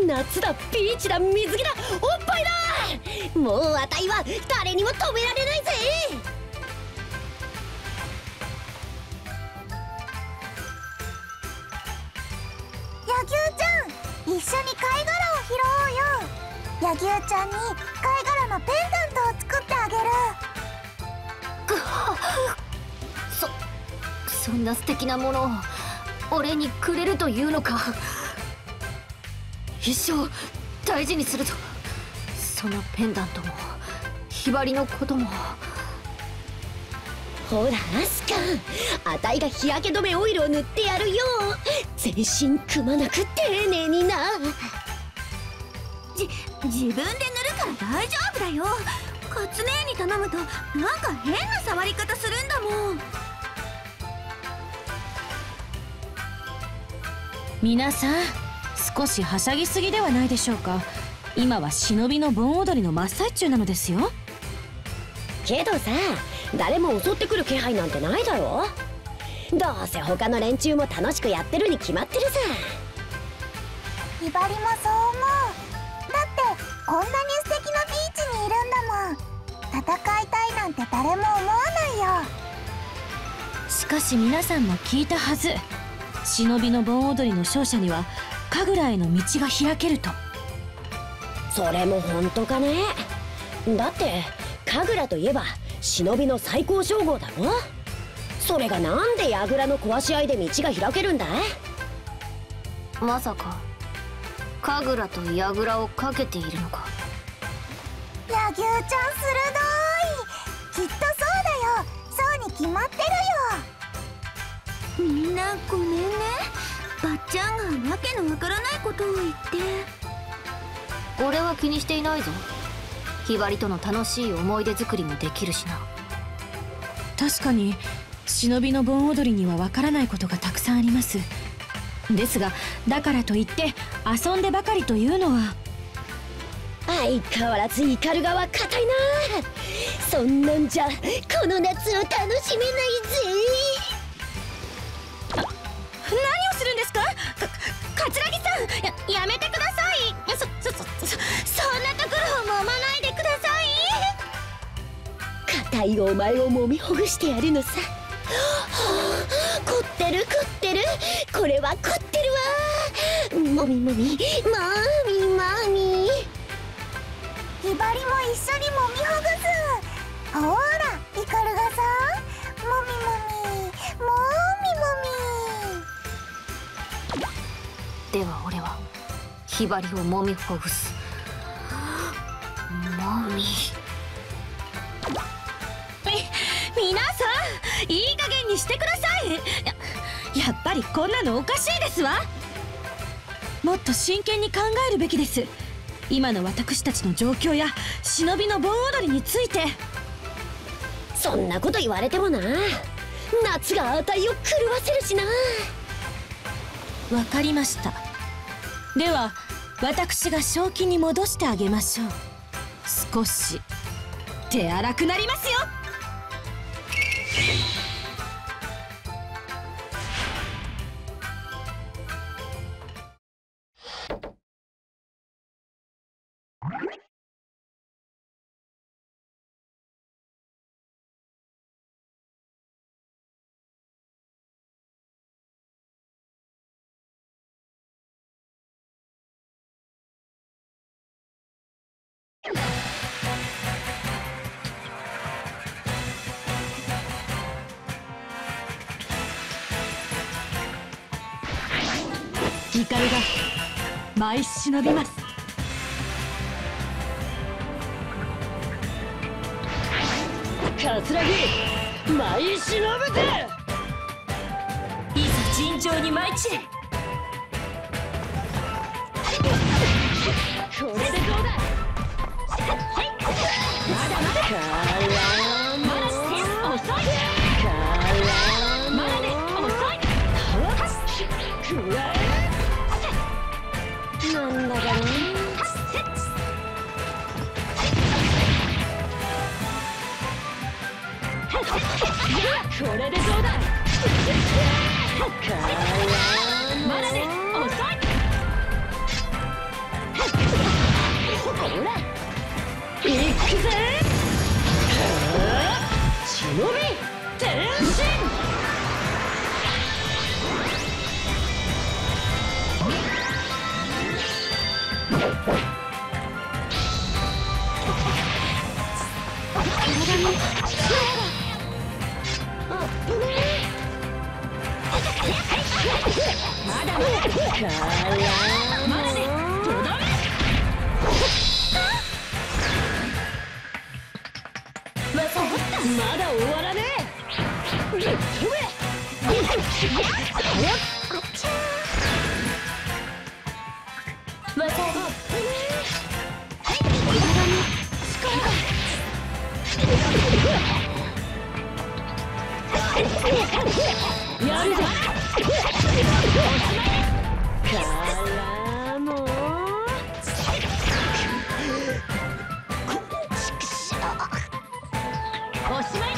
夏だ、ビーチだ、水着だ、おっぱいだ。もうあたいは誰にも止められないぜ。 柳生ちゃん、一緒に貝殻を拾おうよ。柳生ちゃんに貝殻のペンダントを作ってあげる。 そんな素敵なものを俺にくれるというのか。一生大事にするぞ。そのペンダントもひばりのことも。 ほらアスカ、あたいが日焼け止めオイルを塗ってやるよ。全身くまなく丁寧にな。 自分で塗るから大丈夫だよ。カツネに頼むとなんか変な触り方するんだもん。 皆さん、少しはしゃぎすぎではないでしょうか。今は忍びの盆踊りの真っ最中なのですよ。 けどさ、誰も襲ってくる気配なんてないだろ。どうせ他の連中も楽しくやってるに決まってるさ。 ひばりもそう思う。だってこんなに素敵なビーチにいるんだもん。戦いたいなんて誰も思わないよ。 しかし皆さんも聞いたはず。忍びの盆踊りの勝者には神楽への道が開けると。 それも本当かね。だって神楽といえば忍びの最高称号だろ。それがなんで櫓の壊し合いで道が開けるんだい。 まさか神楽と櫓をかけているのか。 柳生ちゃん鋭い。きっとそうだよ。そうに決まってるよ。みんなごめんね。ばっちゃんがわけのわからないことを言って。 俺は気にしていないぞ。ひばりとの楽しい思い出作りもできるしな。 確かに忍びの盆踊りにはわからないことがたくさんあります。ですがだからといって遊んでばかりというのは。 相変わらずイカルガは硬いな。そんなんじゃこの夏を楽しめないぜ。 何をするんですか、桂木さん。やめてください。そんなところを揉まないでください。 硬いお前を揉みほぐしてやるのさ。凝ってる凝ってる。これは凝ってるわ。もみもみもみもみ。 ひばりも一緒にもみほぐす。ほらイカルガさん、もみもみもみもみ。 では俺はひばりをもみほぐす。もみ。 皆さん、いい加減にしてください。やっぱりこんなのおかしいですわ。もっと真剣に考えるべきです。今の私たちの状況や忍びの盆踊りについて。 そんなこと言われてもな。夏があたいを狂わせるしな。 わかりました。では私が正気に戻してあげましょう。少し手荒くなりますよ。イカルが舞い忍びます。 桂木舞い忍ぶぜ。 いざ尋常に舞い散れ。 これでどうだ。まだまだ。 まだ遅い。まだね、遅い。 なんだかな。これでどうだ。 まだね、遅い。 くぜ。忍び転身。まだ終わらねえ。やるぜ。からもうおしまいです。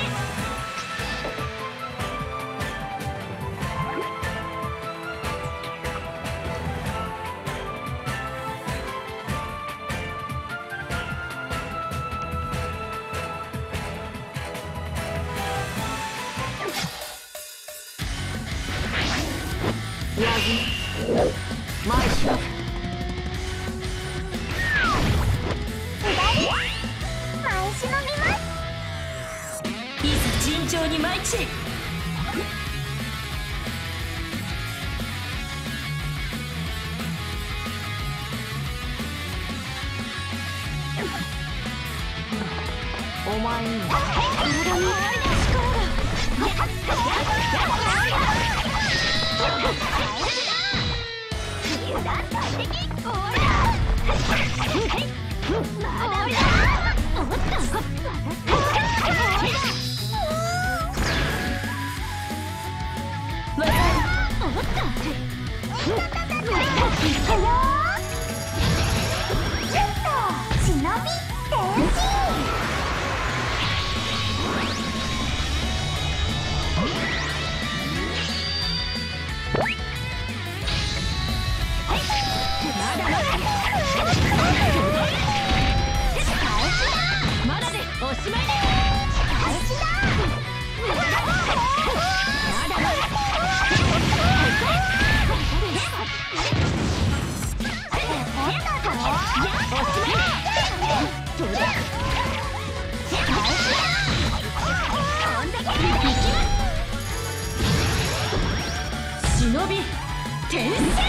ヤギ前しろ。 前忍びます。 いざ尋常に参ち。 お前には体にまだでおしまいです。忍び転身。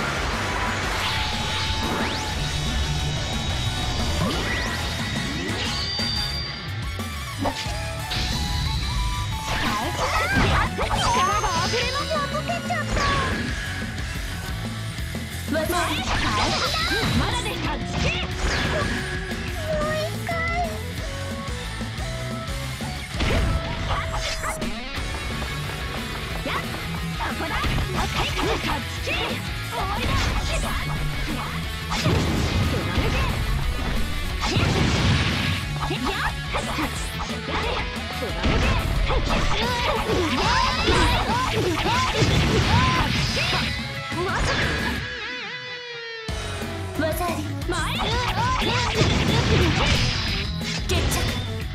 まだでタッチキー。 もう一回。 やっそこだ。タッチキー。おいだ。つなげて。技あり前決着。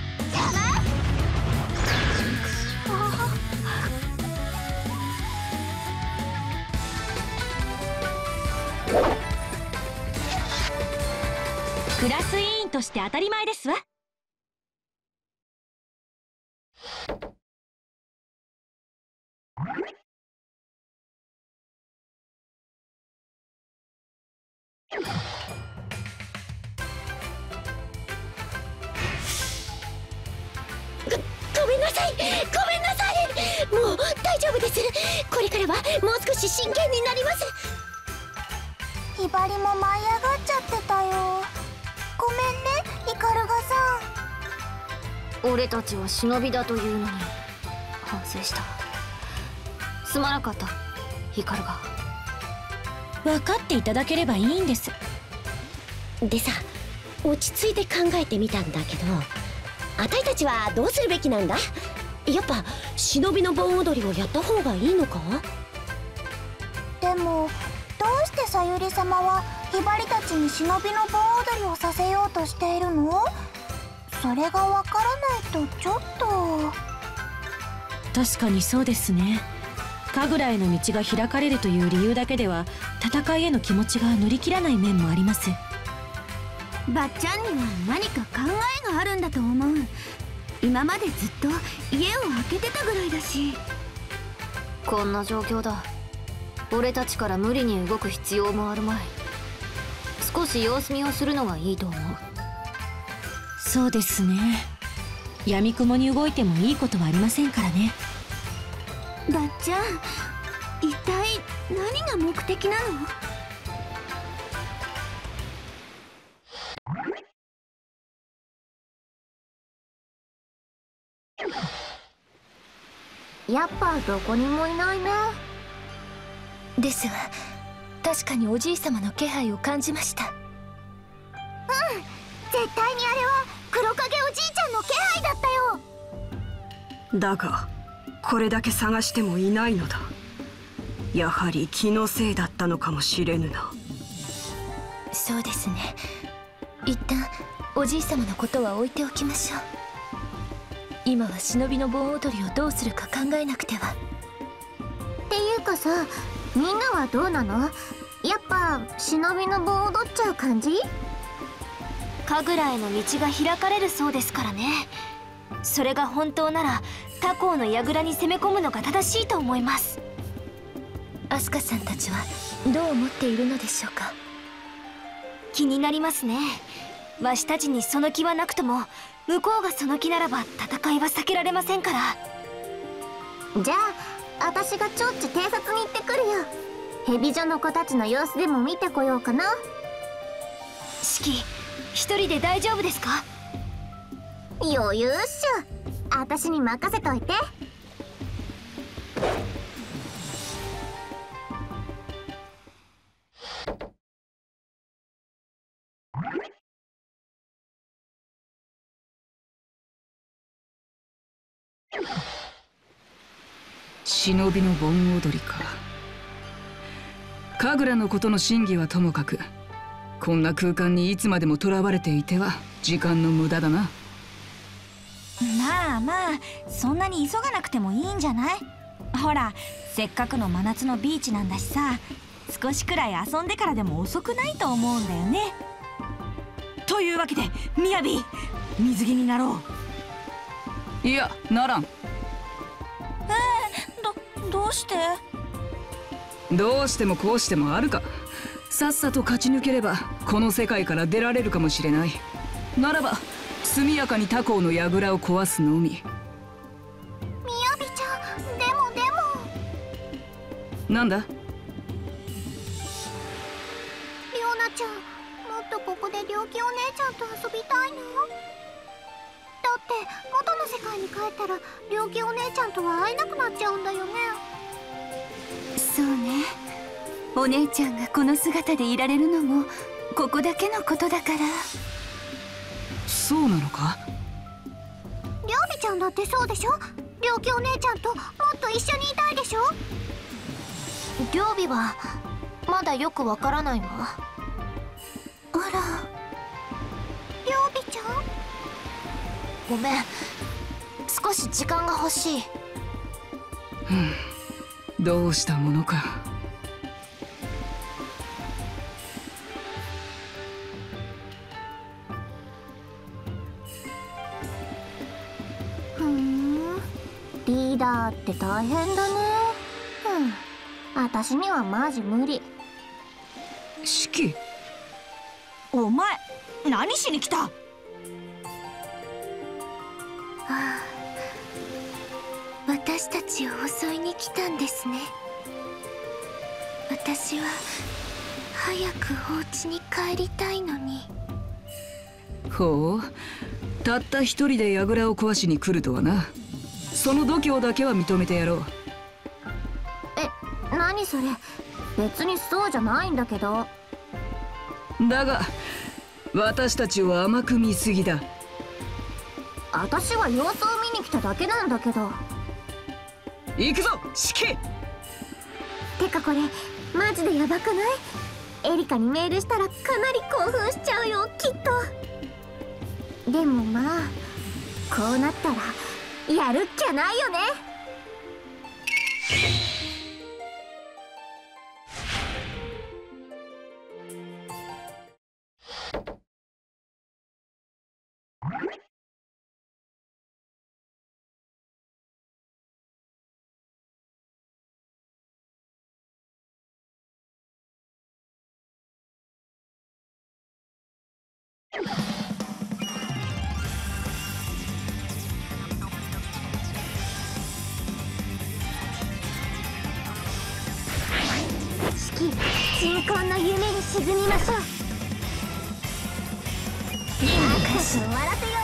クラス委員として当たり前ですわ。 ごめんなさい、ごめんなさい。もう大丈夫です。これからはもう少し真剣になります。 ひばりも舞い上がっちゃってたよ。ごめんね、ヒカルガさん。 俺たちは忍びだというのに反省した。すまなかったヒカルが。 分かっていただければいいんです。 でさ、落ち着いて考えてみたんだけど、あたいたちはどうするべきなんだ？やっぱ忍びの盆踊りをやった方がいいのか？ でもどうしてさゆり様はひばりたちに忍びの盆踊りをさせようとしているの？ それがわからないとちょっと。 確かにそうですね。神楽への道が開かれるという理由だけでは戦いへの気持ちが乗り切らない面もあります。 ばっちゃんには何か考えがあるんだと思う。今までずっと家を空けてたぐらいだし。 こんな状況だ。俺たちから無理に動く必要もあるまい。少し様子見をするのがいいと思う。 そうですね。闇雲に動いてもいいことはありませんからね。 ばっちゃん、一体何が目的なの？ やっぱどこにもいないね。 ですが、確かにおじい様の気配を感じました。 絶対にあれは黒影おじいちゃんの気配だったよ。 だがこれだけ探してもいないのだ。やはり気のせいだったのかもしれぬな。 そうですね。一旦おじい様のことは置いておきましょう。今は忍びの盆踊りをどうするか考えなくては。 っていうかさ、みんなはどうなの？やっぱ忍びの盆踊っちゃう感じ？ 神楽への道が開かれるそうですからね。それが本当なら他校の櫓に攻め込むのが正しいと思います。 アスカさんたちはどう思っているのでしょうか。 気になりますね。わしたちにその気はなくとも向こうがその気ならば戦いは避けられませんから。 じゃあ私がちょっち偵察に行ってくるよ。ヘビ女の子たちの様子でも見てこようかな。 シキ、一人で大丈夫ですか？ 余裕っしょ。私に任せといて。 忍びの盆踊りか。神楽のことの真偽はともかく、こんな空間にいつまでも囚われていては時間の無駄だな。 まあまあ、そんなに急がなくてもいいんじゃない？ほら、せっかくの真夏のビーチなんだしさ、少しくらい遊んでからでも遅くないと思うんだよね。というわけでみやび、水着になろいや、ならん。 どうして？ どうしてもこうしてもあるか。さっさと勝ち抜ければこの世界から出られるかもしれない。ならば速やかに他校の櫓を壊すのみ。 みやびちゃん、でもなんだ？ りょうなちゃん、もっとここでりょうきお姉ちゃんと遊びたいの？だって元の世界に帰ったらりょうきお姉ちゃんとは会えなくなっちゃうんだよね。 そうね。お姉ちゃんがこの姿でいられるのもここだけのことだから。 そうなのか？ りょうびちゃんだってそうでしょ？りょうきお姉ちゃんともっと一緒にいたいでしょ？ りょうびはまだよくわからないわ。 あら、りょうびちゃん？ ごめん、少し時間が欲しい。 どうしたものか。 リーダーって大変だね。私にはマジ無理。 シキ、 お前何しに来た？ 私たちを襲いに来たんですね。私は早くお家に帰りたいのに。 ほう、たった一人で櫓を壊しに来るとはな。その度胸だけは認めてやろう。 何それ？別にそうじゃないんだけど。 だが私たちを甘く見すぎだ。 私は様子を見に来ただけなんだけど。 行くぞシキ。 てかこれマジでヤバくない？エリカにメールしたらかなり興奮しちゃうよ、きっと。 でもまあこうなったらやるっきゃないよね。鎮魂の夢に沈みましょう。任務終わらせよ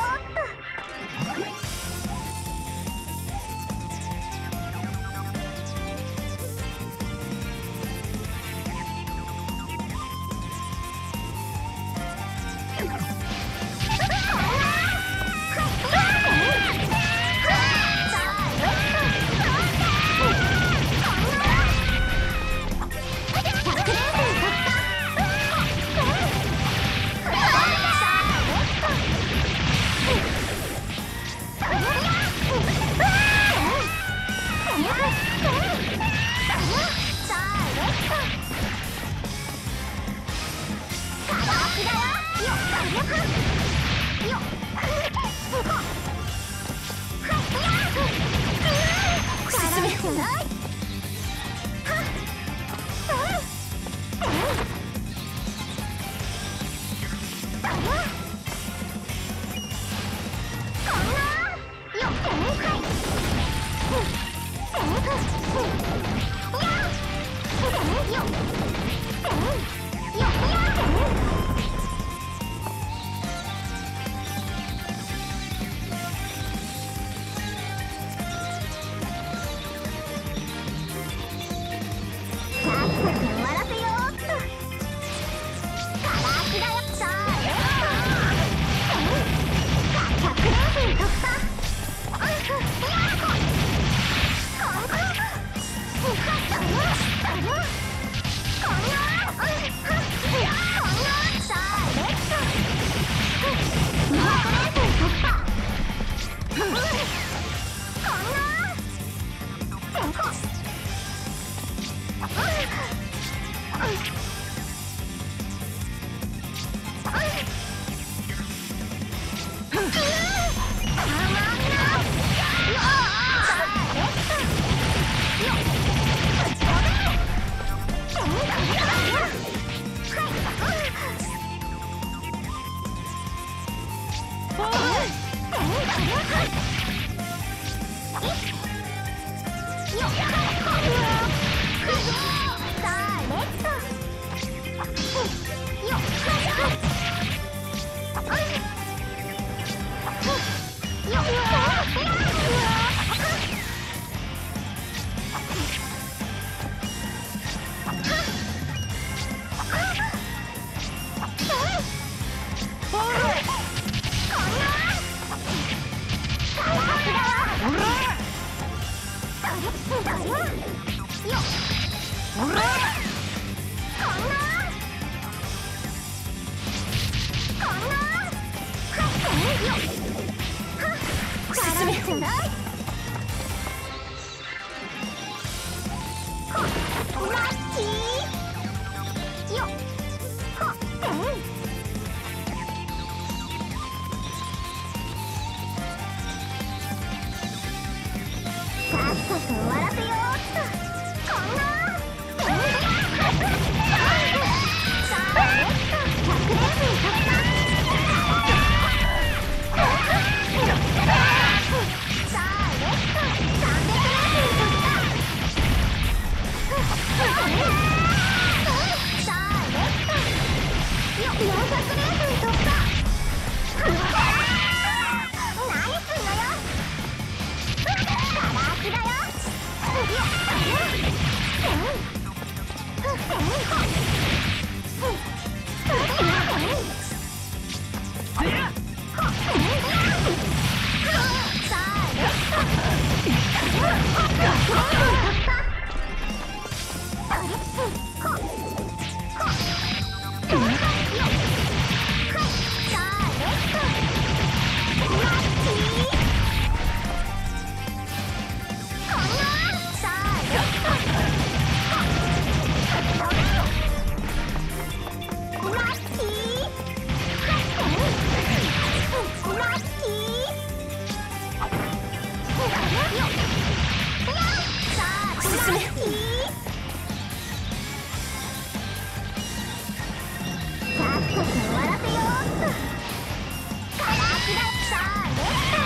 く終わらせようっと。ガラキださあレ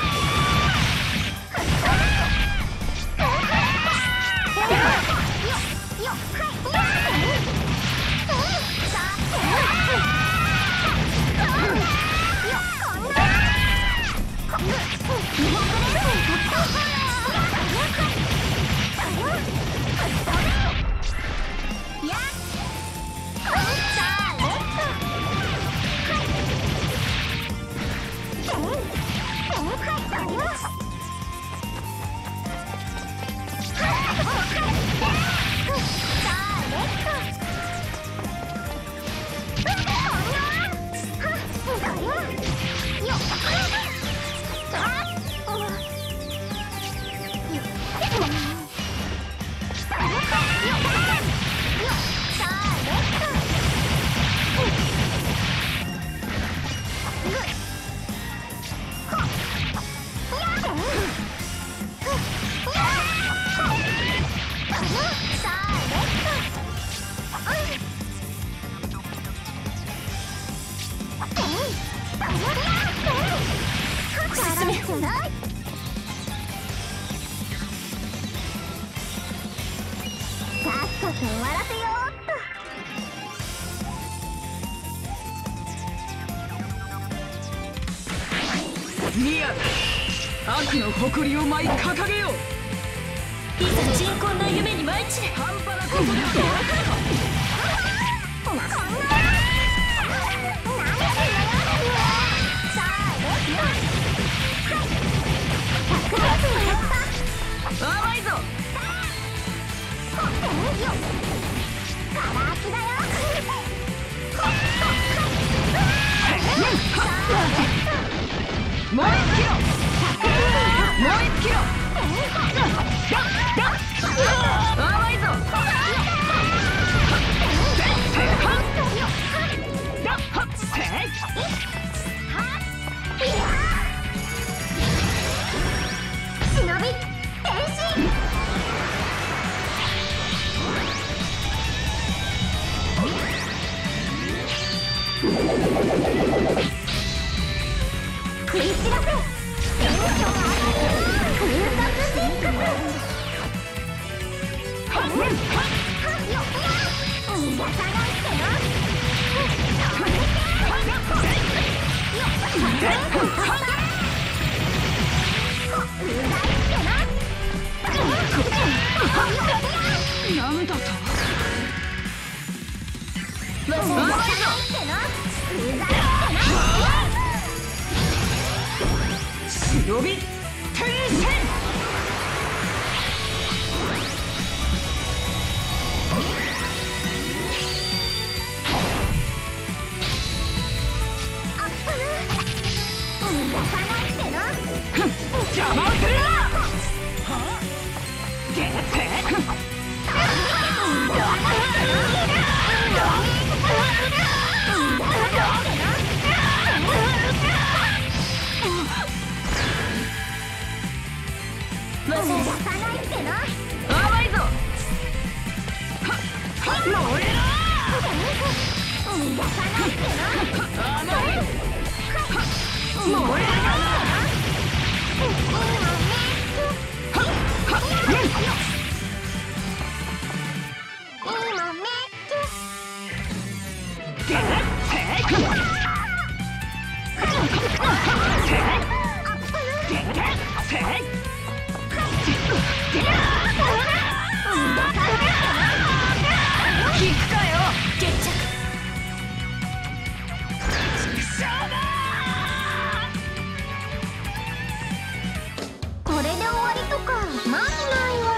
ミア、悪の誇りを舞い掲げよう。 いざ鎮魂の夢に舞い散れ。 半端なことだ。甘いぞ。燃え尽きろ。燃え尽きろ。甘いぞ。なんだと。忍び転戦。邪魔をするな。甘いぞ。燃えろ。燃えろ。 これで終わりとかマジないわ。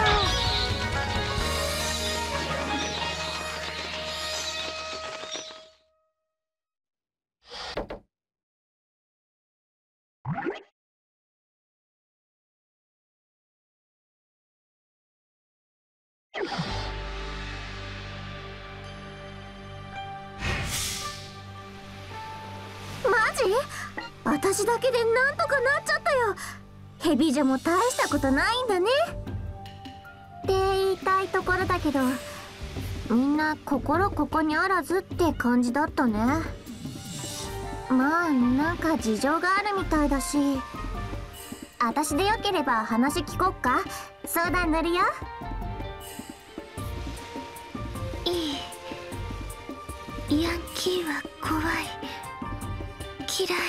マジ？私だけでなんとかなっちゃったよ。ヘビじゃも大したことないんだねって言いたいところだけど、みんな心ここにあらずって感じだったね。 まあなんか事情があるみたいだし、私でよければ話聞こっか。相談乗るよ。 いい。ヤンキーは怖い、嫌い。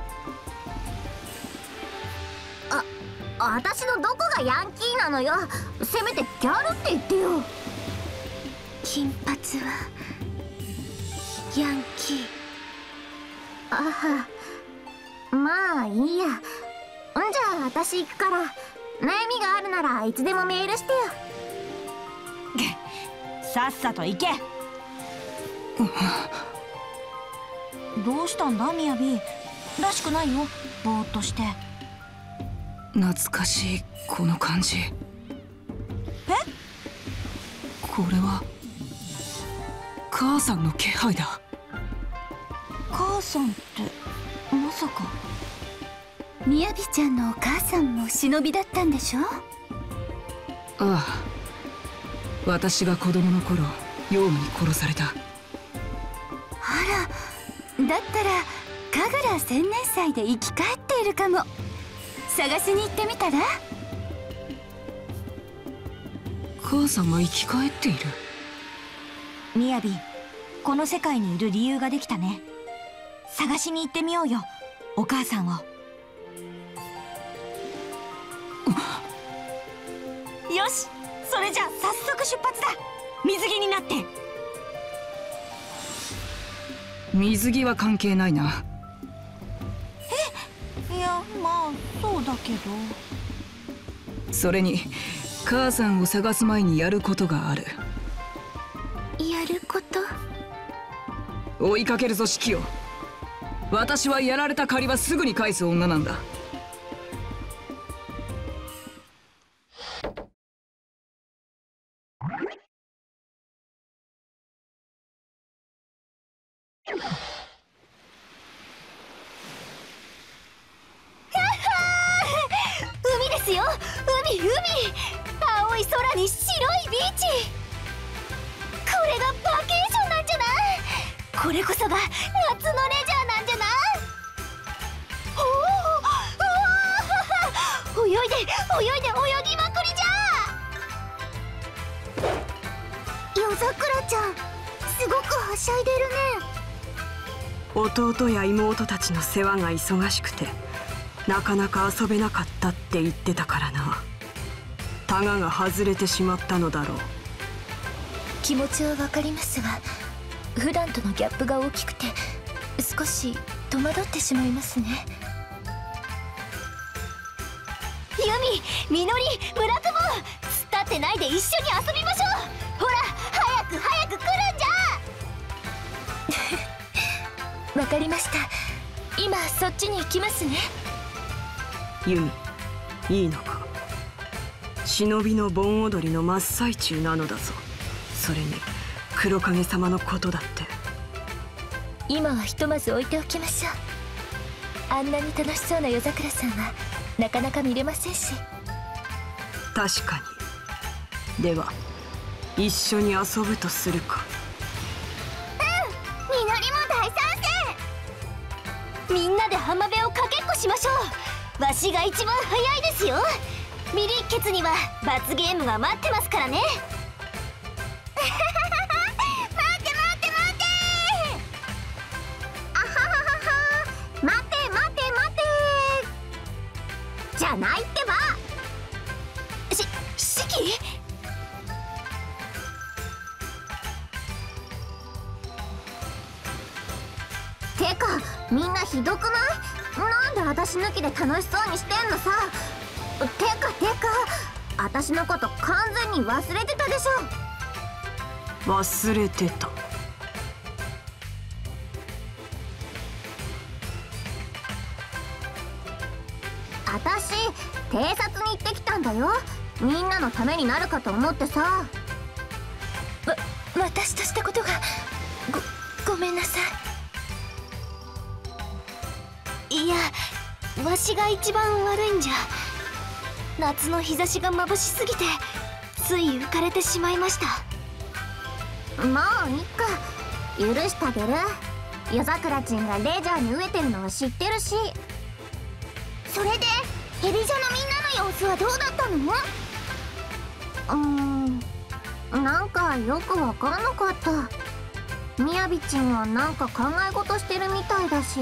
私のどこがヤンキーなのよ。せめてギャルって言ってよ。 金髪はヤンキー。 ああ、まあいいや。じゃあ私行くから、悩みがあるならいつでもメールしてよ。 さっさと行け。どうしたんだみやび。らしくないよ、ぼーっとして。 懐かしいこの感じ。これは母さんの気配だ。 母さんってまさか。 みやびちゃんのお母さんも忍びだったんでしょ。 ああ、私が子供の頃ヨウムに殺された。 あら、だったら神楽千年祭で生き返っているかも。探しに行ってみたら。 母さんが生き返っている。 みやび、この世界にいる理由ができたね。探しに行ってみようよ、お母さんを。よし、それじゃ早速出発だ。水着になって。 水着は関係ないな。 いや、まあそうだけど。 それに母さんを探す前にやることがある。 やること？ 追いかけるぞシキヨ。私はやられた借りはすぐに返す女なんだ。 海ですよ、海。青い空に白いビーチ。これがバケーションなんじゃない？これこそが夏のレジャーなんじゃない？泳いで泳ぎまくりじゃ。 夜桜ちゃん、すごくはしゃいでるね。 弟や妹たちの世話が忙しくてなかなか遊べなかったって言ってたからな。タガが外れてしまったのだろう。 気持ちはわかりますが、普段とのギャップが大きくて少し戸惑ってしまいますね。 ユミ、みのり、村雲、突っ立ってないで一緒に遊びましょう。ほら、早く来るんじゃ。 わかりました。今そっちに行きますね。 ユミ、いいのか。忍びの盆踊りの真っ最中なのだぞ。それに黒影様のことだって。 今はひとまず置いておきましょう。あんなに楽しそうな夜桜さんはなかなか見れませんし。 確かに。では一緒に遊ぶとするか。 みのりも大賛成。 みんなで浜辺をかけっこしましょう。わしが一番早いですよ。ミリッケツには罰ゲームが待ってますからね。 待ってあはははは。待てじゃないってば。 シキ？ てかみんなひどくない？なんで私抜きで楽しそうにしてんのさ。てか私のこと完全に忘れてたでしょ。 忘れてた。 私偵察に行ってきたんだよ。みんなのためになるかと思ってさ。 私としたことがごめんなさい。いや、わしが一番悪いんじゃ。夏の日差しが眩しすぎてつい浮かれてしまいました。 もういっか、許してあげる。 夜桜ちんがレジャーに飢えてるのは知ってるし。それでヘビ女のみんなの様子はどうだったの？なんかよくわかんなかった。みやびちんはなんか考え事してるみたいだし。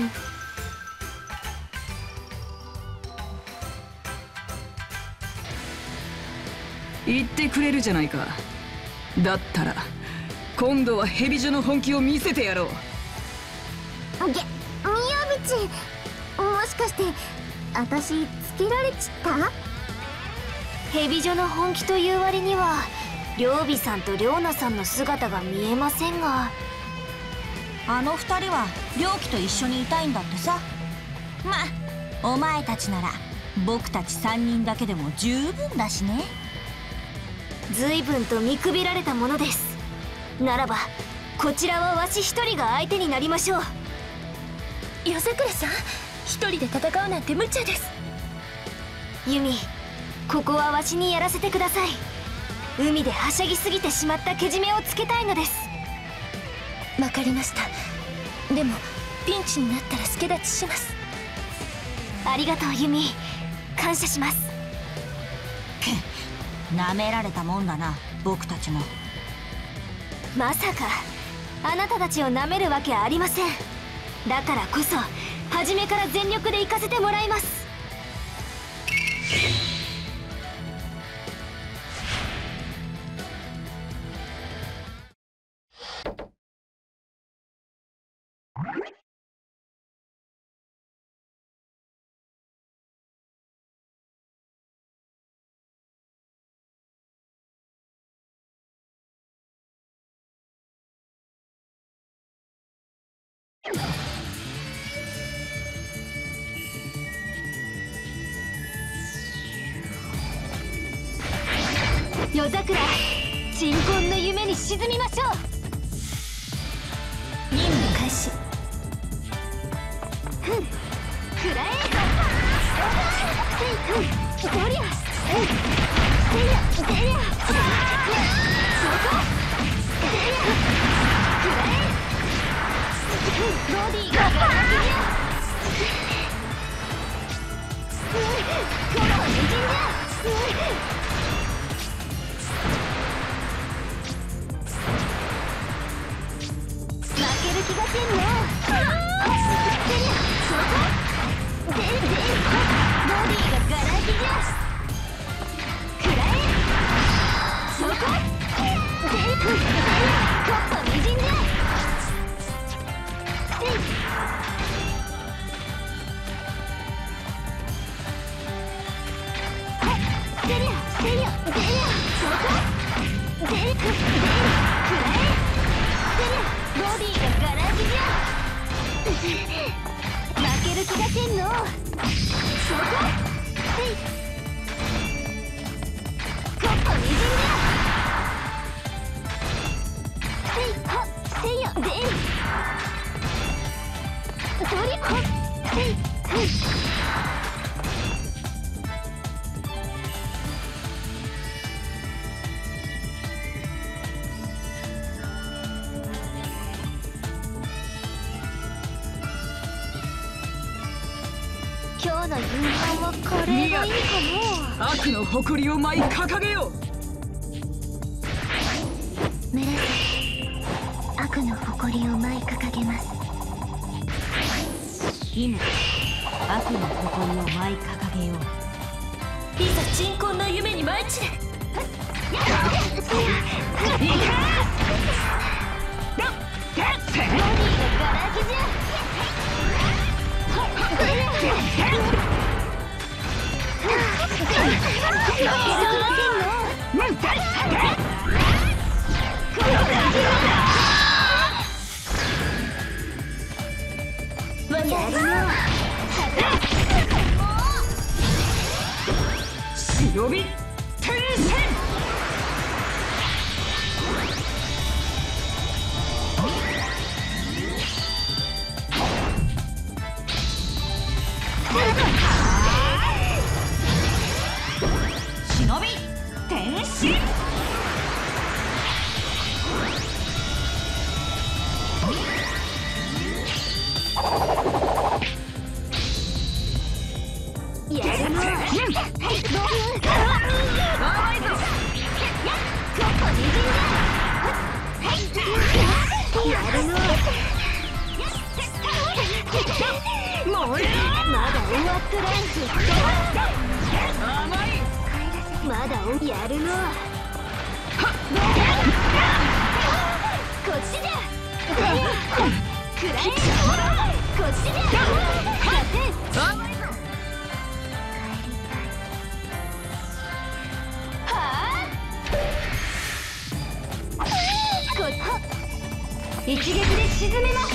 言ってくれるじゃないか。だったら今度はヘビ女の本気を見せてやろう。 みやびちん、もしかして私つけられちった？ ヘビ女の本気という割には両備さんとレオナさんの姿が見えませんが。 あの二人は良樹と一緒にいたいんだってさ。まあお前たちなら僕たち3人だけでも十分だしね。 随分と見くびられたものです。ならばこちらはわし一人が相手になりましょう。 夜桜さん、一人で戦うなんて無茶です。 ユミ、ここはわしにやらせてください。海ではしゃぎすぎてしまったけじめをつけたいのです。 わかりました。でもピンチになったら助立ちします。 ありがとうユミ、感謝します。 なめられたもんだな、僕たちも。 まさかあなたたちをなめるわけありません。だからこそ初めから全力で行かせてもらいます。夜桜、鎮魂の夢に沈みましょう。 任務開始。 くらえどりゃでりゃでりゃそこでりゃくらえボディがガラキじゃこの人参じゃ負ける気がせんの。でりゃそこでりボディがガラキじゃくらえそこでりコッパみじんじゃでりゃそこでりくらえボディがガラキじゃ負ける気がせんの。そこコッパみじんじゃはっせいやでどりはっせい今日の夕飯はカレーがいいかな。 悪の誇りを舞い掲げよう。 紫、悪の誇りを舞い掲げます。 今悪の誇りを舞い掲げよう。 いざ鎮魂の夢に舞い散れ。 忍び転戦。 忍び転身。 まだ終わってないずっとまだやるのはこっちじゃくらえこっちじゃ勝てはあ一撃で沈めます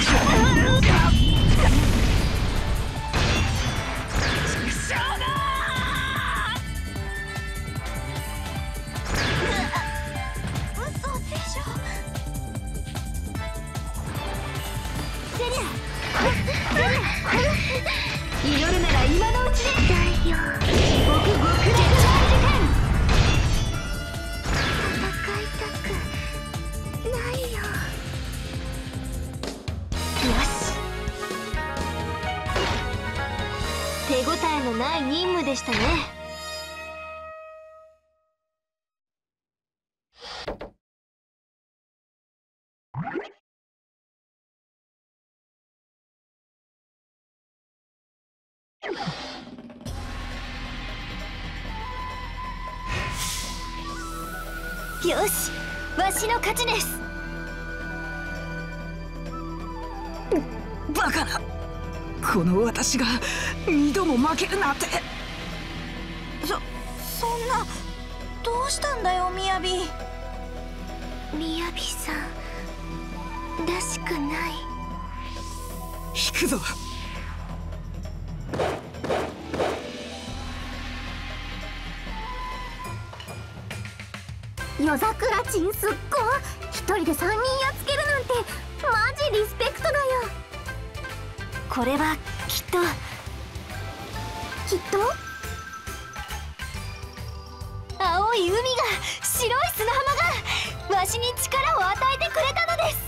祈るなら今のうちで大よ極極でチャージ戦戦いたくないよ。 よし手応えのない任務でしたね。よし、わしの勝ちです。 バカな、この私が2度も負けるなんて。 そんな、どうしたんだよみやび。 みやびさんらしくない。 引くぞ。 夜桜ちんすっご一人で3人やっつけるなんてマジリスペクトだよ。 これはきっと青い海が白い砂浜がわしに力を与えてくれたのです。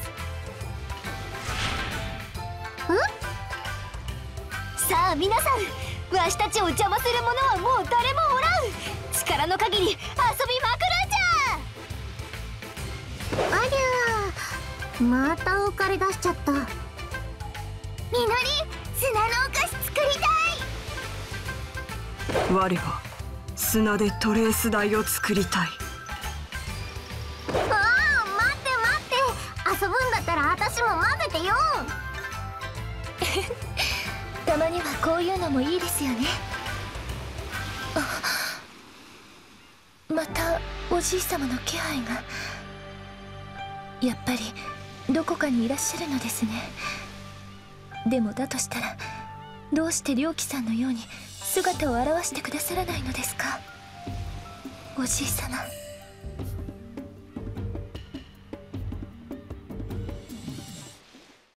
さあ皆さん、わしたちを邪魔する者はもう誰もおらん。力の限り遊びまくるんじゃ。 ありゃー、また浮かれ出しちゃった。みのり、砂のお菓子作りたい。 我は砂でトレース台を作りたい。 ああ、待って遊ぶんだったら私も混ぜてよ。 たまにはこういうのもいいですよね。またおじい様の気配が。やっぱりどこかにいらっしゃるのですね。でもだとしたら、どうして良樹さんのように姿を現してくださらないのですか、おじい様。